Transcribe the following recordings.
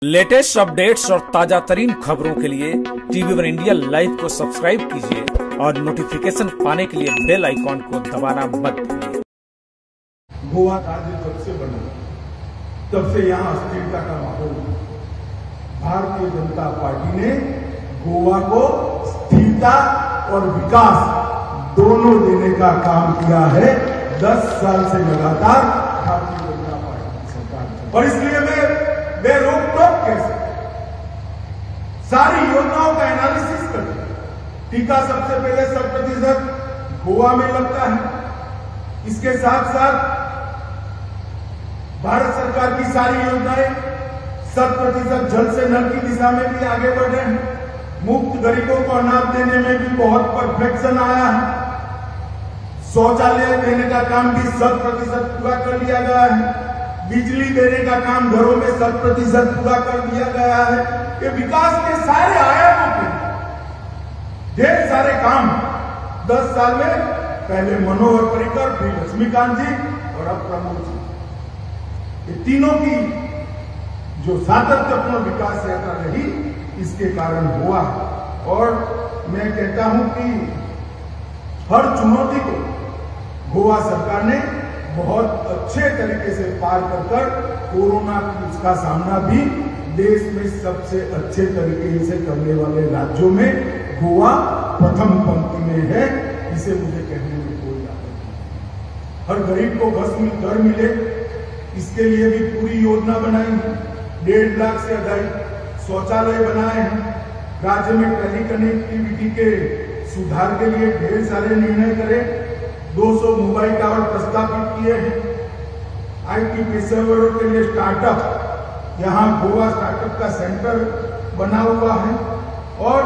Latest updates और ताजा तरीन खबरों के लिए TV1 इंडिया लाइव को सब्सक्राइब कीजिए और नोटिफिकेशन पाने के लिए बेल आइकॉन को दबाना मत भूलिए। गोवा राज्य जब से बना तब से यहाँ अस्थिरता का माहौल है। भारतीय जनता पार्टी ने गोवा को स्थिरता और विकास दोनों देने का काम किया है 10 साल से लगातार भारतीय जनता पार्टी की सरकार। और इसलिए मैं बेरोक-टोक कैसे सारी योजनाओं का एनालिसिस करते हैं। टीका सबसे पहले 100% गोवा में लगता है। इसके साथ साथ भारत सरकार की सारी योजनाएं 100% जल से नल की दिशा में भी आगे बढ़ रहे हैं। मुफ्त गरीबों को अनाज देने में भी बहुत परफेक्शन आया है। शौचालय देने का काम भी 100% पूरा कर लिया गया है। बिजली देने का काम घरों में 100% पूरा कर दिया गया है। ये विकास के सारे आयामों पे ढेर सारे काम 10 साल में, पहले मनोहर पर्रिकर, फिर लक्ष्मीकांत जी और अब प्रमोद जी, ये तीनों की जो सातत्यपूर्ण विकास यात्रा रही इसके कारण हुआ। और मैं कहता हूं कि हर चुनौती को गोवा सरकार ने बहुत अच्छे तरीके से पार कर कोरोना का सामना भी देश में सबसे अच्छे तरीके से करने वाले राज्यों में गोवा प्रथम पंक्ति में है। इसे मुझे कहने में कोई आपत्ति नहीं। हर गरीब को घर मिले इसके लिए भी पूरी योजना बनाई है। 1.5 लाख से अधिक शौचालय बनाए हैं। राज्य में टेली कनेक्टिविटी के सुधार के लिए ढेर सारे निर्णय करे। 200 मोबाइल टावर प्रस्तावित किए हैं। IT पेशेवरों के लिए स्टार्टअप, यहाँ गोवा स्टार्टअप का सेंटर बना हुआ है और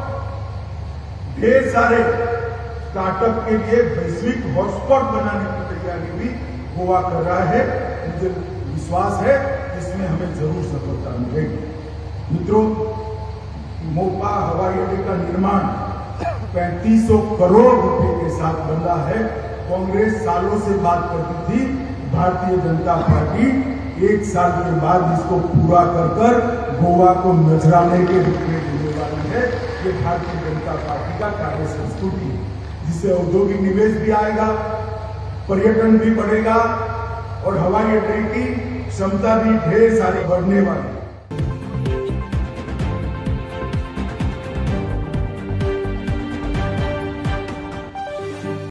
ढेर सारे स्टार्टअप के लिए वैश्विक हॉटस्पॉट बनाने की तैयारी भी गोवा कर रहा है। मुझे विश्वास है इसमें हमें जरूर सफलता मिलेगी। मित्रों, मोपा हवाई अड्डे का निर्माण 3500 करोड़ रुपए के साथ बना है। कांग्रेस सालों से बात करती थी, भारतीय जनता पार्टी 1 साल के बाद इसको पूरा कर गोवा को नजराने के रूप में देने वाली है। ये भारतीय जनता पार्टी का कार्य संस्कृति है, जिससे औद्योगिक निवेश भी आएगा, पर्यटन भी बढ़ेगा और हवाई अड्डे की क्षमता भी ढेर सारी बढ़ने वाली है।